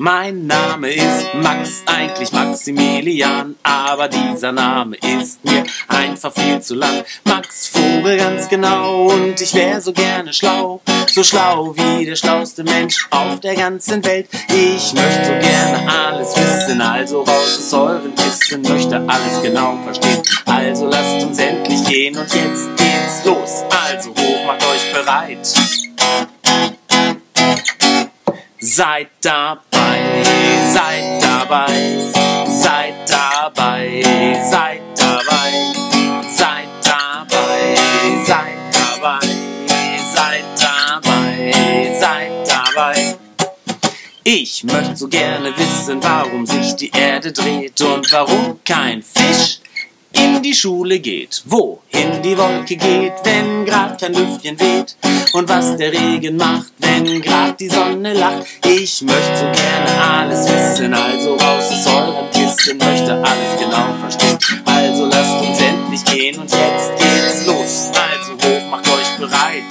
Mein Name ist Max, eigentlich Maximilian, aber dieser Name ist mir einfach viel zu lang. Max Vogel ganz genau, und ich wär so gerne schlau, so schlau wie der schlauste Mensch auf der ganzen Welt. Ich möchte so gerne alles wissen, also raus aus euren Kissen, möchte alles genau verstehen. Also lasst uns endlich gehen und jetzt geht's los. Also hoch, macht euch bereit. Seid dabei, seid dabei, seid dabei, seid dabei, seid dabei, seid dabei, seid dabei, seid dabei. Ich möchte so gerne wissen, warum sich die Erde dreht und warum kein Fisch in die Schule geht, wohin die Wolke geht, wenn grad kein Lüftchen weht, und was der Regen macht, wenn grad die Sonne lacht. Ich möchte so gerne alles wissen, also raus aus euren Kissen, möchte alles genau verstehen. Also lasst uns endlich gehen und jetzt geht's los. Also hoch, macht euch bereit.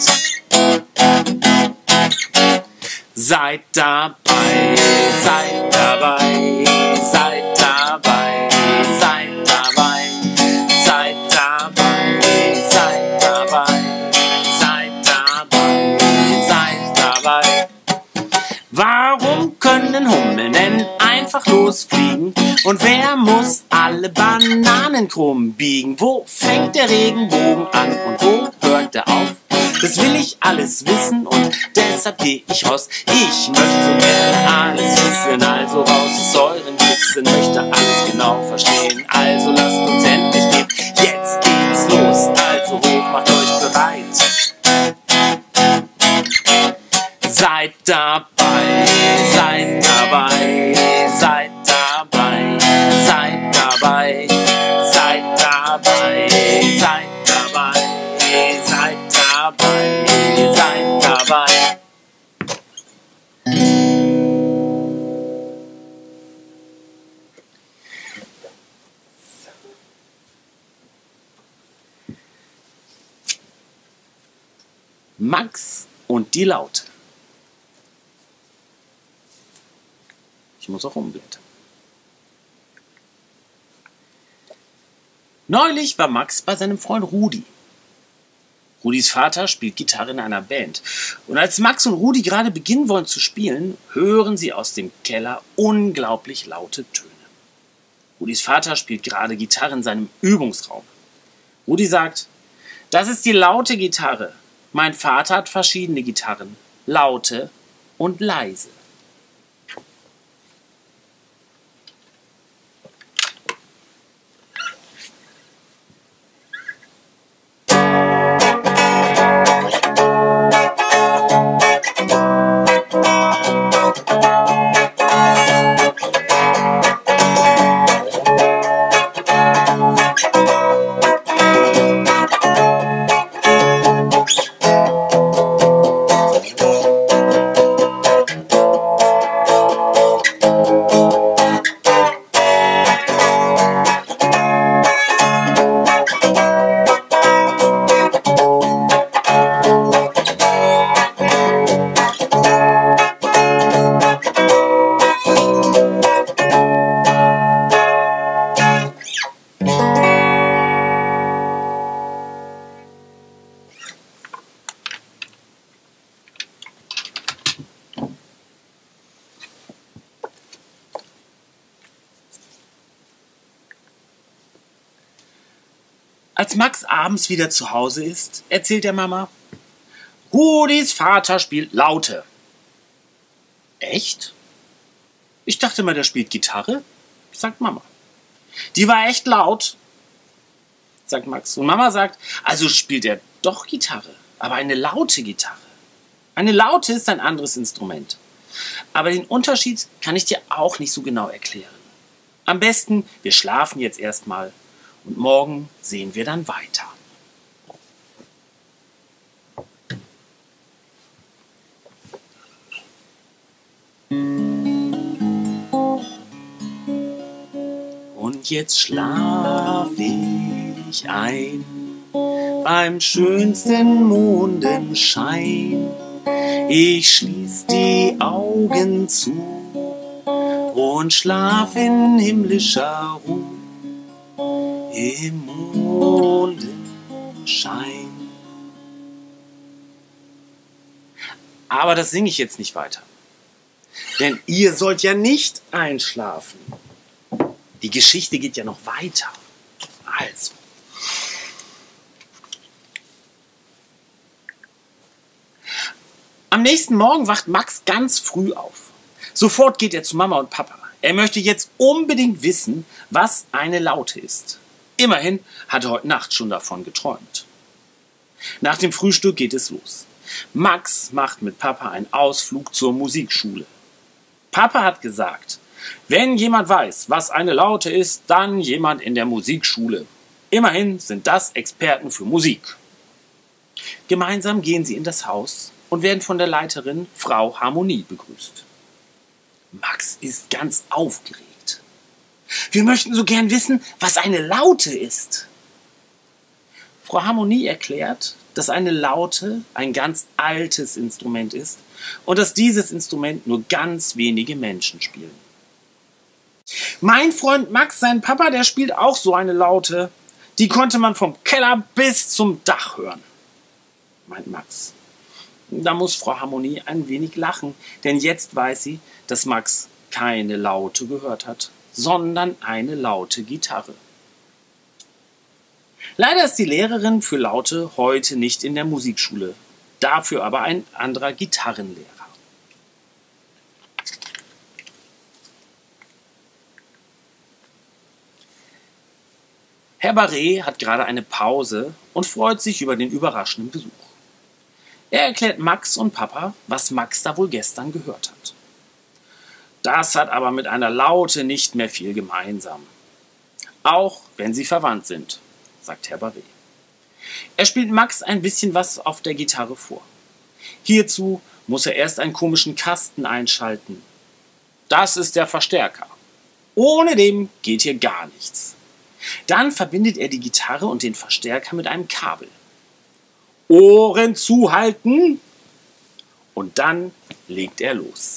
Seid dabei, seid dabei, seid dabei, seid dabei. Seid dabei, seid dabei, seid dabei, seid dabei. Warum können Hummeln denn einfach losfliegen? Und wer muss alle Bananen krumm biegen? Wo fängt der Regenbogen an und wo hört er auf? Das will ich alles wissen und deshalb geh ich raus. Ich möchte so gerne alles wissen, also raus aus euren Kissen, möchte alles genau verstehen. Also lasst uns endlich gehen, jetzt geht's los. Also hoch, macht euch bereit. Seid dabei, seid dabei, seid dabei, seid dabei, seid dabei, seid dabei, seid dabei, seid dabei. Max und die Laute. Ich muss auch umblättern. Neulich war Max bei seinem Freund Rudi. Rudis Vater spielt Gitarre in einer Band. Und als Max und Rudi gerade beginnen wollen zu spielen, hören sie aus dem Keller unglaublich laute Töne. Rudis Vater spielt gerade Gitarre in seinem Übungsraum. Rudi sagt: Das ist die laute Gitarre. Mein Vater hat verschiedene Gitarren, laute und leise. Als Max abends wieder zu Hause ist, erzählt der Mama: Rudis Vater spielt Laute. Echt? Ich dachte mal, der spielt Gitarre, sagt Mama. Die war echt laut, sagt Max. Und Mama sagt: Also spielt er doch Gitarre, aber eine laute Gitarre. Eine Laute ist ein anderes Instrument. Aber den Unterschied kann ich dir auch nicht so genau erklären. Am besten, wir schlafen jetzt erstmal. Und morgen sehen wir dann weiter. Und jetzt schlaf ich ein beim schönsten Mondenschein. Ich schließ die Augen zu und schlaf in himmlischer Ruhe im Mondenschein. Aber das singe ich jetzt nicht weiter. Denn ihr sollt ja nicht einschlafen. Die Geschichte geht ja noch weiter. Also. Am nächsten Morgen wacht Max ganz früh auf. Sofort geht er zu Mama und Papa. Er möchte jetzt unbedingt wissen, was eine Laute ist. Immerhin hat er heute Nacht schon davon geträumt. Nach dem Frühstück geht es los. Max macht mit Papa einen Ausflug zur Musikschule. Papa hat gesagt, wenn jemand weiß, was eine Laute ist, dann jemand in der Musikschule. Immerhin sind das Experten für Musik. Gemeinsam gehen sie in das Haus und werden von der Leiterin Frau Harmonie begrüßt. Max ist ganz aufgeregt. Wir möchten so gern wissen, was eine Laute ist. Frau Harmonie erklärt, dass eine Laute ein ganz altes Instrument ist und dass dieses Instrument nur ganz wenige Menschen spielen. Mein Freund Max, sein Papa, der spielt auch so eine Laute. Die konnte man vom Keller bis zum Dach hören, meint Max. Da muss Frau Harmonie ein wenig lachen, denn jetzt weiß sie, dass Max keine Laute gehört hat, sondern eine laute Gitarre. Leider ist die Lehrerin für Laute heute nicht in der Musikschule, dafür aber ein anderer Gitarrenlehrer. Herr Barret hat gerade eine Pause und freut sich über den überraschenden Besuch. Er erklärt Max und Papa, was Max da wohl gestern gehört hat. Das hat aber mit einer Laute nicht mehr viel gemeinsam. Auch wenn sie verwandt sind, sagt Herr Barret. Er spielt Max ein bisschen was auf der Gitarre vor. Hierzu muss er erst einen komischen Kasten einschalten. Das ist der Verstärker. Ohne dem geht hier gar nichts. Dann verbindet er die Gitarre und den Verstärker mit einem Kabel. Ohren zuhalten und dann legt er los.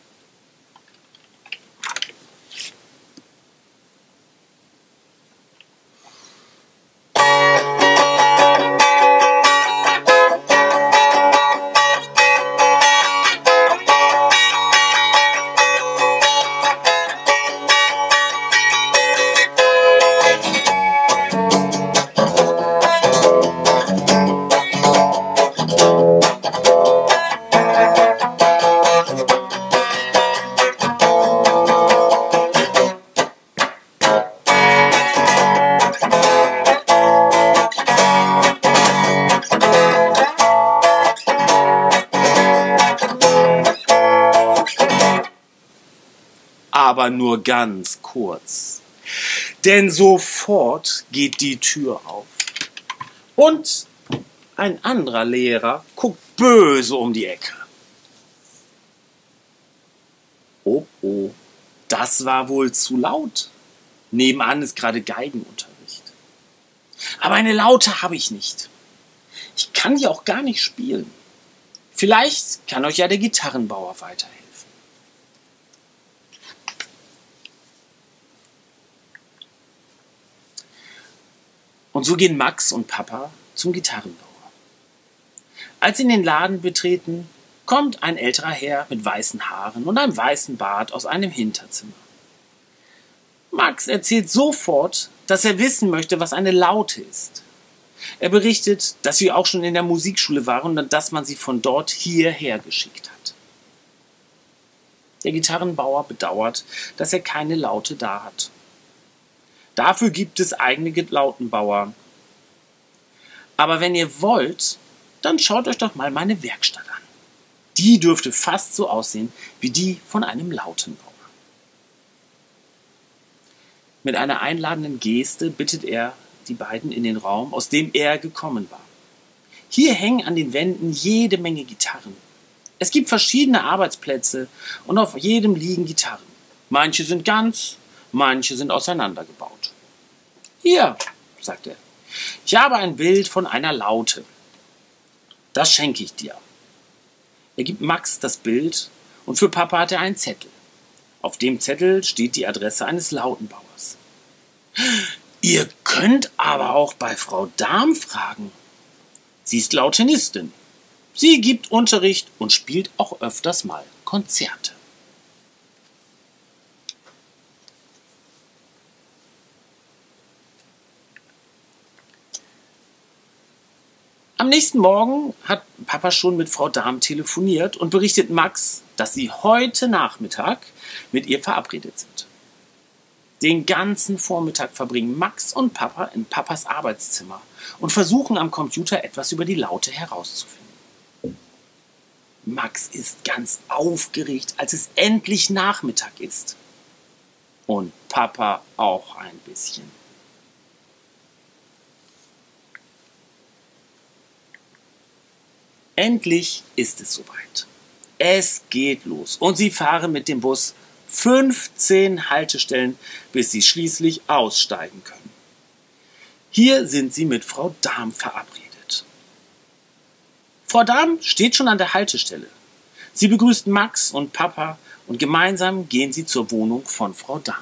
Aber nur ganz kurz. Denn sofort geht die Tür auf. Und ein anderer Lehrer guckt böse um die Ecke. Oh, oh, das war wohl zu laut. Nebenan ist gerade Geigenunterricht. Aber eine Laute habe ich nicht. Ich kann die auch gar nicht spielen. Vielleicht kann euch ja der Gitarrenbauer weiterhelfen. Und so gehen Max und Papa zum Gitarrenbauer. Als sie in den Laden betreten, kommt ein älterer Herr mit weißen Haaren und einem weißen Bart aus einem Hinterzimmer. Max erzählt sofort, dass er wissen möchte, was eine Laute ist. Er berichtet, dass sie auch schon in der Musikschule waren und dass man sie von dort hierher geschickt hat. Der Gitarrenbauer bedauert, dass er keine Laute da hat. Dafür gibt es eigene Lautenbauer. Aber wenn ihr wollt, dann schaut euch doch mal meine Werkstatt an. Die dürfte fast so aussehen wie die von einem Lautenbauer. Mit einer einladenden Geste bittet er die beiden in den Raum, aus dem er gekommen war. Hier hängen an den Wänden jede Menge Gitarren. Es gibt verschiedene Arbeitsplätze und auf jedem liegen Gitarren. Manche sind ganz, manche sind auseinandergebaut. Hier, sagt er, ich habe ein Bild von einer Laute. Das schenke ich dir. Er gibt Max das Bild und für Papa hat er einen Zettel. Auf dem Zettel steht die Adresse eines Lautenbauers. Ihr könnt aber auch bei Frau Dahm fragen. Sie ist Lautenistin. Sie gibt Unterricht und spielt auch öfters mal Konzerte. Am nächsten Morgen hat Papa schon mit Frau Dahm telefoniert und berichtet Max, dass sie heute Nachmittag mit ihr verabredet sind. Den ganzen Vormittag verbringen Max und Papa in Papas Arbeitszimmer und versuchen am Computer etwas über die Laute herauszufinden. Max ist ganz aufgeregt, als es endlich Nachmittag ist. Und Papa auch ein bisschen. Endlich ist es soweit. Es geht los und sie fahren mit dem Bus 15 Haltestellen, bis sie schließlich aussteigen können. Hier sind sie mit Frau Dahm verabredet. Frau Dahm steht schon an der Haltestelle. Sie begrüßt Max und Papa und gemeinsam gehen sie zur Wohnung von Frau Dahm.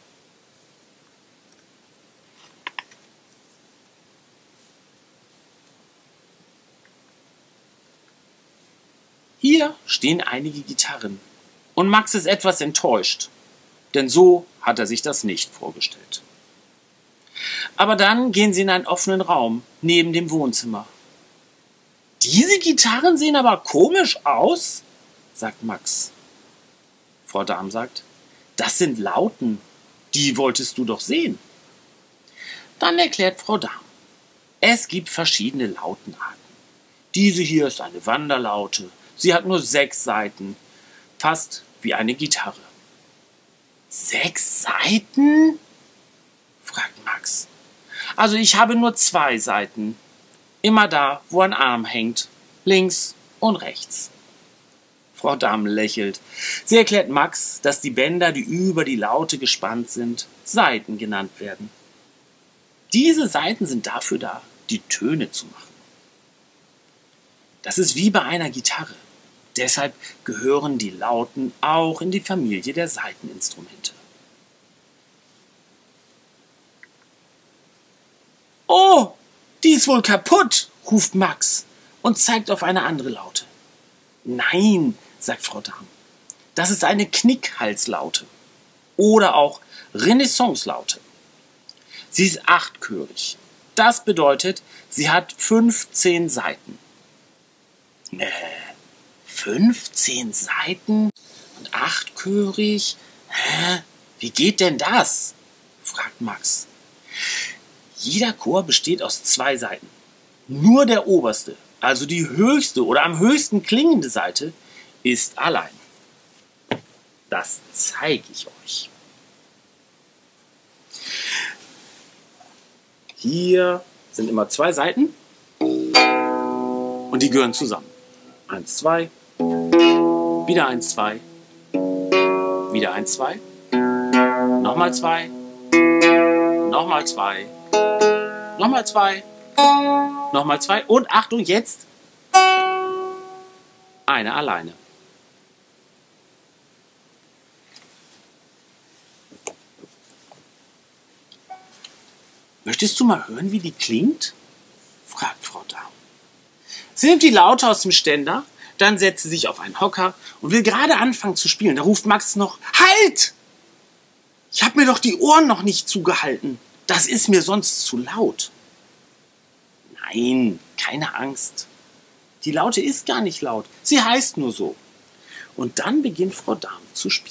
Hier stehen einige Gitarren und Max ist etwas enttäuscht, denn so hat er sich das nicht vorgestellt. Aber dann gehen sie in einen offenen Raum neben dem Wohnzimmer. Diese Gitarren sehen aber komisch aus, sagt Max. Frau Dahm sagt, das sind Lauten, die wolltest du doch sehen. Dann erklärt Frau Dahm, es gibt verschiedene Lautenarten. Diese hier ist eine Wanderlaute. Sie hat nur 6 Saiten, fast wie eine Gitarre. 6 Saiten? Fragt Max. Also ich habe nur 2 Saiten. Immer da, wo ein Arm hängt. Links und rechts. Frau Dahm lächelt. Sie erklärt Max, dass die Bänder, die über die Laute gespannt sind, Saiten genannt werden. Diese Saiten sind dafür da, die Töne zu machen. Das ist wie bei einer Gitarre. Deshalb gehören die Lauten auch in die Familie der Saiteninstrumente. Oh, die ist wohl kaputt, ruft Max und zeigt auf eine andere Laute. Nein, sagt Frau Dahm, das ist eine Knickhalslaute oder auch Renaissance-Laute. Sie ist 8-chörig. Das bedeutet, sie hat 15 Saiten. 15 Saiten und 8-chörig? Wie geht denn das? Fragt Max. Jeder Chor besteht aus 2 Saiten. Nur der oberste, also die höchste oder am höchsten klingende Saite, ist allein. Das zeige ich euch. Hier sind immer 2 Saiten und die gehören zusammen. 1, 2, wieder 1, 2, wieder 1, 2, nochmal 2, nochmal 2, nochmal 2, nochmal 2 und Achtung, jetzt eine alleine. Möchtest du mal hören, wie die klingt? Fragt Frau Dahm. Sie nimmt die Laute aus dem Ständer, dann setzt sie sich auf einen Hocker und will gerade anfangen zu spielen. Da ruft Max noch, halt! Ich habe mir doch die Ohren noch nicht zugehalten. Das ist mir sonst zu laut. Nein, keine Angst. Die Laute ist gar nicht laut. Sie heißt nur so. Und dann beginnt Frau Dahm zu spielen.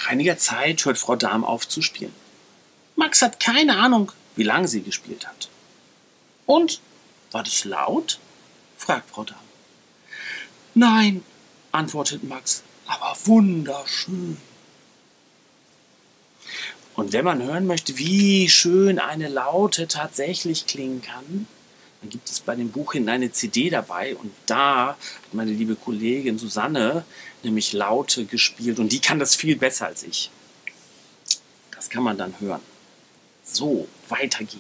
Nach einiger Zeit hört Frau Dahm auf zu spielen. Max hat keine Ahnung, wie lange sie gespielt hat. Und, war das laut? Fragt Frau Dahm. Nein, antwortet Max, aber wunderschön. Und wenn man hören möchte, wie schön eine Laute tatsächlich klingen kann, dann gibt es bei dem Buch hinten eine CD dabei und da hat meine liebe Kollegin Susanne nämlich Laute gespielt und die kann das viel besser als ich. Das kann man dann hören. So, weiter geht's.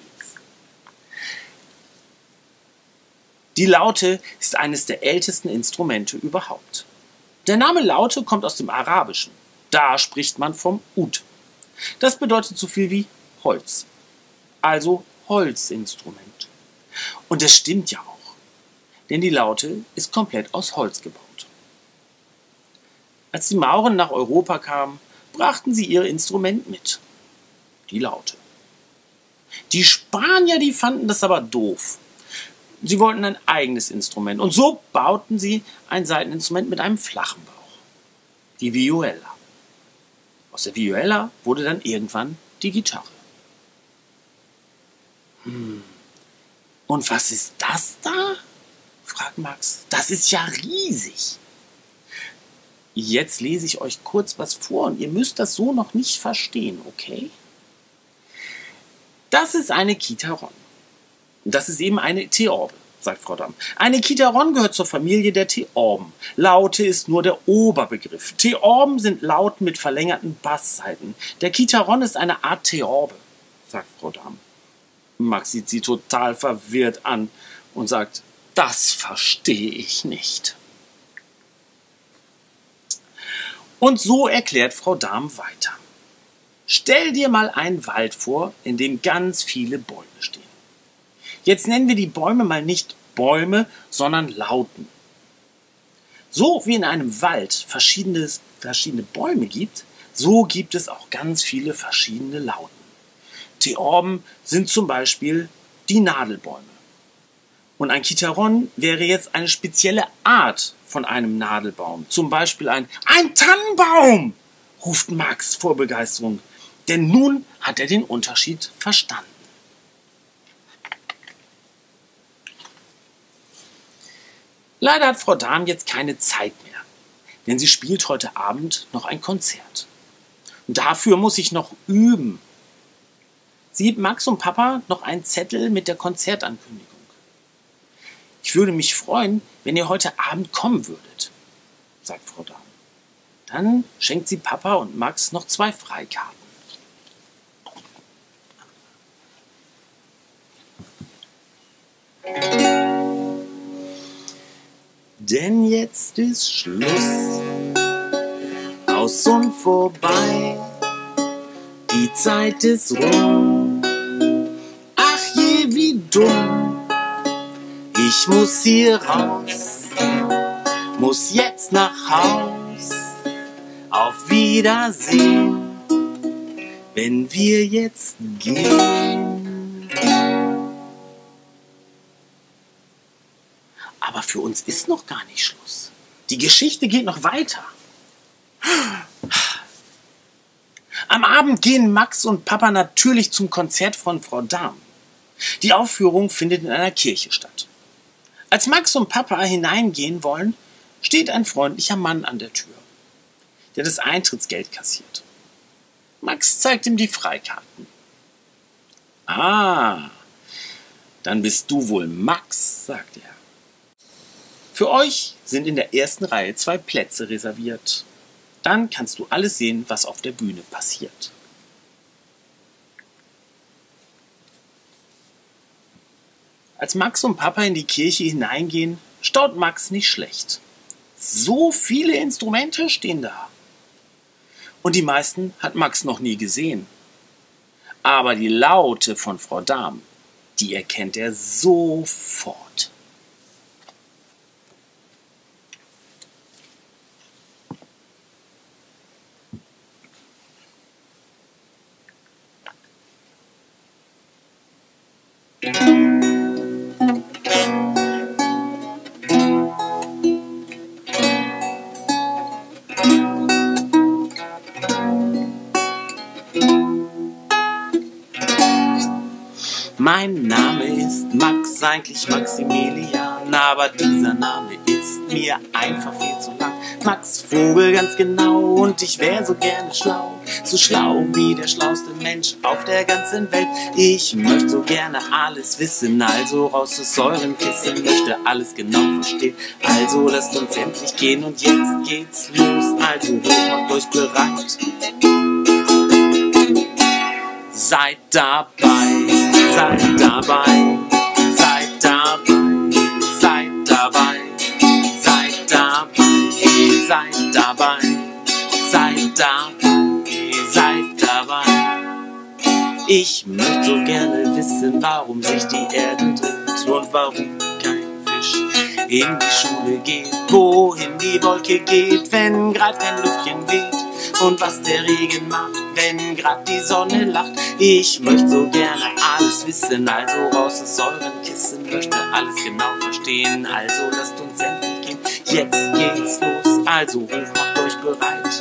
Die Laute ist eines der ältesten Instrumente überhaupt. Der Name Laute kommt aus dem Arabischen. Da spricht man vom Ud. Das bedeutet so viel wie Holz. Also Holzinstrument. Und das stimmt ja auch. Denn die Laute ist komplett aus Holz gebaut. Als die Mauren nach Europa kamen, brachten sie ihr Instrument mit. Die Laute. Die Spanier, die fanden das aber doof. Sie wollten ein eigenes Instrument. Und so bauten sie ein Saiteninstrument mit einem flachen Bauch. Die Vihuela. Aus der Vihuela wurde dann irgendwann die Gitarre. Und was ist das da? Fragt Max. Das ist ja riesig. Jetzt lese ich euch kurz was vor und ihr müsst das so noch nicht verstehen, okay? Das ist eine Kitaron. Das ist eben eine Theorbe, sagt Frau Damm. Eine Kitaron gehört zur Familie der Theorben. Laute ist nur der Oberbegriff. Theorben sind Lauten mit verlängerten Bassseiten. Der Kitaron ist eine Art Theorbe, sagt Frau Damm. Max sieht sie total verwirrt an und sagt, das verstehe ich nicht. Und so erklärt Frau Dahm weiter. Stell dir mal einen Wald vor, in dem ganz viele Bäume stehen. Jetzt nennen wir die Bäume mal nicht Bäume, sondern Lauten. So wie in einem Wald verschiedene Bäume gibt, so gibt es auch ganz viele verschiedene Lauten. Theorben sind zum Beispiel die Nadelbäume. Und ein Kitaron wäre jetzt eine spezielle Art von einem Nadelbaum. Zum Beispiel ein Tannenbaum, ruft Max vor Begeisterung. Denn nun hat er den Unterschied verstanden. Leider hat Frau Dahm jetzt keine Zeit mehr, denn sie spielt heute Abend noch ein Konzert. Und dafür muss ich noch üben. Sie gibt Max und Papa noch einen Zettel mit der Konzertankündigung. Ich würde mich freuen, wenn ihr heute Abend kommen würdet, sagt Frau Dahm. Dann schenkt sie Papa und Max noch 2 Freikarten. Denn jetzt ist Schluss, aus und vorbei, die Zeit ist rum, ach je, wie dumm, ich muss hier raus, muss jetzt nach Haus, auf Wiedersehen, wenn wir jetzt gehen. Aber für uns ist noch gar nicht Schluss. Die Geschichte geht noch weiter. Am Abend gehen Max und Papa natürlich zum Konzert von Frau Dahm. Die Aufführung findet in einer Kirche statt. Als Max und Papa hineingehen wollen, steht ein freundlicher Mann an der Tür, der das Eintrittsgeld kassiert. Max zeigt ihm die Freikarten. Ah, dann bist du wohl Max, sagt er. Für euch sind in der ersten Reihe 2 Plätze reserviert. Dann kannst du alles sehen, was auf der Bühne passiert. Als Max und Papa in die Kirche hineingehen, staunt Max nicht schlecht. So viele Instrumente stehen da. Und die meisten hat Max noch nie gesehen. Aber die Laute von Frau Dahm, die erkennt er sofort. Mein Name ist Max, eigentlich Maximilian, aber dieser Name ist mir einfach viel zu lang. Max Vogel ganz genau, und ich wär so gerne schlau, so schlau wie der schlauste Mensch auf der ganzen Welt. Ich möchte so gerne alles wissen, also raus aus euren Kissen, möchte alles genau verstehen. Also lasst uns endlich gehen und jetzt geht's los, also macht euch bereit. Seid dabei, seid dabei, seid dabei, seid dabei, seid dabei, seid dabei, seid dabei, seid dabei. Ich möchte so gerne wissen, warum sich die Erde dreht und warum kein Fisch in die Schule geht, wohin die Wolke geht, wenn grad kein Lüftchen weht, und was der Regen macht, wenn grad die Sonne lacht. Ich möchte so gerne alles wissen, also raus aus euren Kissen, möchte alles genau verstehen, also lasst uns endlich gehen. Jetzt geht's los, also hoch, macht euch bereit.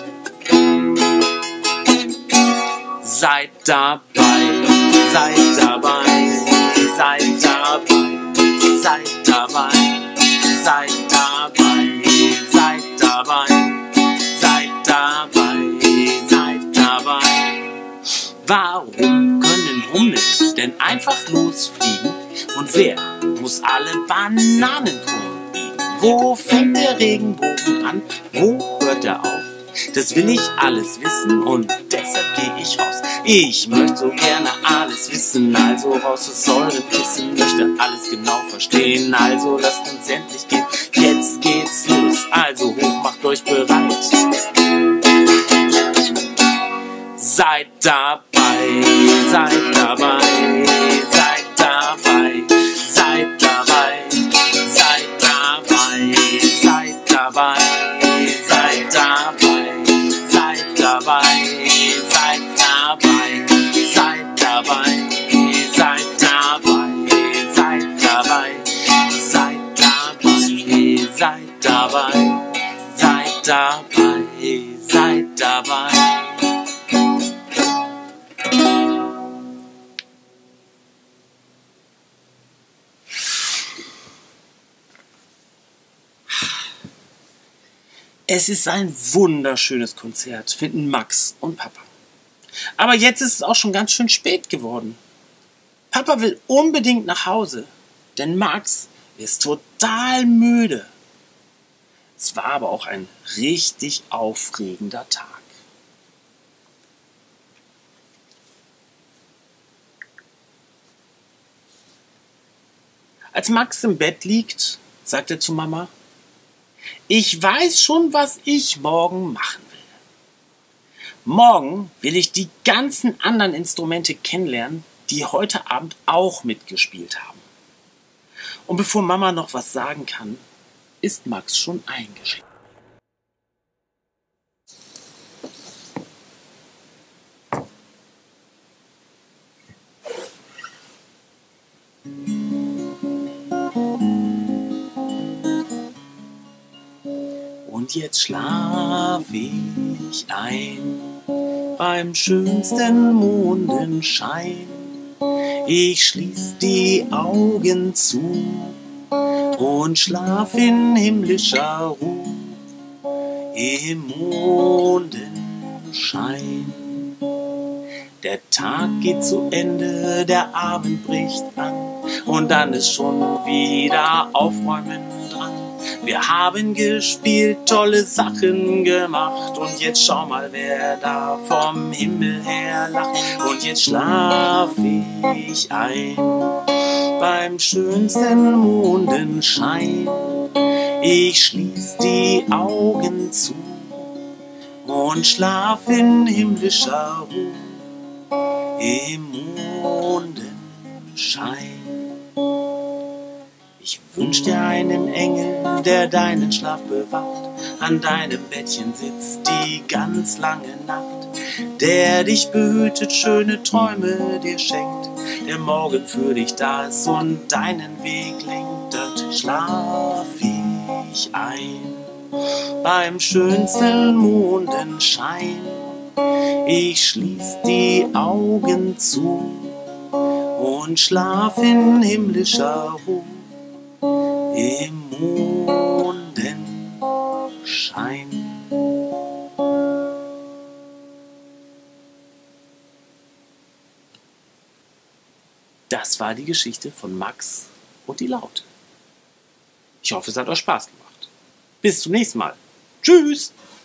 Seid dabei, seid dabei, seid dabei, seid dabei, seid dabei, seid dabei, seid dabei, seid dabei. Warum können Hummeln denn einfach losfliegen? Und wer muss alle Bananenkronen biegen? Wo fängt der Regenbogen an? Wo hört er auf? Das will ich alles wissen und deshalb gehe ich raus. Ich möchte so gerne alles wissen, also raus aus euren Kissen, möchte alles genau verstehen, also lasst uns endlich gehen. Jetzt geht's los, also hoch, macht euch bereit. Seid dabei, seid dabei, seid dabei, seid dabei, seid dabei, seid dabei, seid dabei, seid dabei, seid dabei, seid dabei, seid dabei, seid dabei, seid dabei, seid dabei, seid dabei, seid dabei. Es ist ein wunderschönes Konzert, finden Max und Papa. Aber jetzt ist es auch schon ganz schön spät geworden. Papa will unbedingt nach Hause, denn Max ist total müde. Es war aber auch ein richtig aufregender Tag. Als Max im Bett liegt, sagt er zu Mama: Ich weiß schon, was ich morgen machen will. Morgen will ich die ganzen anderen Instrumente kennenlernen, die heute Abend auch mitgespielt haben. Und bevor Mama noch was sagen kann, ist Max schon eingeschlafen. Und jetzt schlaf ich ein beim schönsten Mondenschein. Ich schließ die Augen zu und schlaf in himmlischer Ruhe im Mondenschein. Der Tag geht zu Ende, der Abend bricht an und dann ist schon wieder Aufräumen dran. Wir haben gespielt, tolle Sachen gemacht und jetzt schau mal, wer da vom Himmel her lacht. Und jetzt schlaf ich ein beim schönsten Mondenschein. Ich schließ die Augen zu und schlaf in himmlischer Ruhe im Mondenschein. Ich wünsch dir einen Engel, der deinen Schlaf bewacht, an deinem Bettchen sitzt die ganz lange Nacht, der dich behütet, schöne Träume dir schenkt, der morgen für dich da ist und deinen Weg lenkt. Dort schlaf ich ein beim schönsten Mondenschein. Ich schließ die Augen zu und schlaf in himmlischer Ruhe im Mondenschein. Das war die Geschichte von Max und die Laute. Ich hoffe, es hat euch Spaß gemacht. Bis zum nächsten Mal. Tschüss!